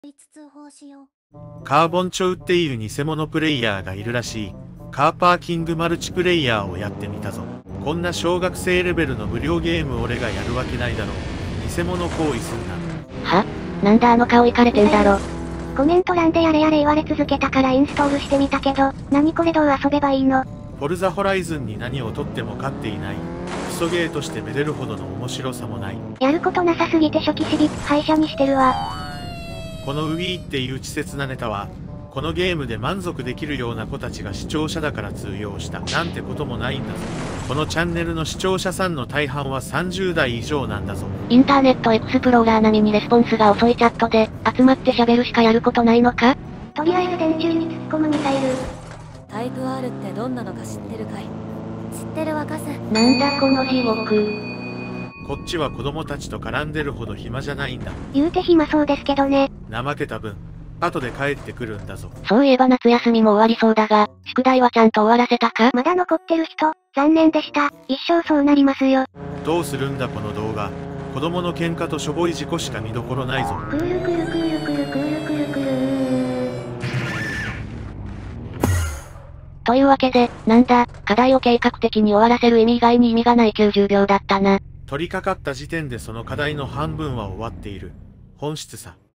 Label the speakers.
Speaker 1: 通報しよ
Speaker 2: カーボンチョウっていう偽物プレイヤーがいるらしい。カーパーキングマルチプレイヤーをやってみたぞ。こんな小学生レベルの無料ゲーム俺がやるわけないだろう。偽物行為すんな。
Speaker 3: は？なんだあの顔イカれてんだろ。
Speaker 4: コメント欄でやれやれ言われ続けたからインストールしてみたけど、何これどう遊べばいいの？
Speaker 2: フォルザホライズンに何をとっても勝っていない。クソゲーとしてめでるほどの面白さもない。
Speaker 4: やることなさすぎて初期シビップ廃車にしてるわ。
Speaker 2: この Wii っていう稚拙なネタは、このゲームで満足できるような子たちが視聴者だから通用したなんてこともないんだぞ。このチャンネルの視聴者さんの大半は30代以上なんだぞ。
Speaker 3: インターネットエクスプローラー並みにレスポンスが遅いチャットで、集まって喋るしかやることないのか？
Speaker 4: とりあえず電柱に突っ込むミサイル。
Speaker 1: タイプ R ってどんなのか知ってるかい？知ってるわかす。
Speaker 3: なんだこの地獄。
Speaker 2: こっちは子供たちと絡んでるほど暇じゃないんだ。
Speaker 4: 言うて暇そうですけどね。
Speaker 2: 怠けた分、後で帰ってくるんだぞ。
Speaker 3: そういえば夏休みも終わりそうだが、宿題はちゃんと終わらせたか？
Speaker 4: まだ残ってる人、残念でした。一生そうなりますよ。
Speaker 2: どうするんだこの動画。子供の喧嘩としょぼい事故しか見どころないぞ。
Speaker 4: くるくるくるくるくるくるくる。
Speaker 3: というわけで、なんだ、課題を計画的に終わらせる意味以外に意味がない90秒だったな。
Speaker 2: 取り掛かった時点でその課題の半分は終わっている。本質さ。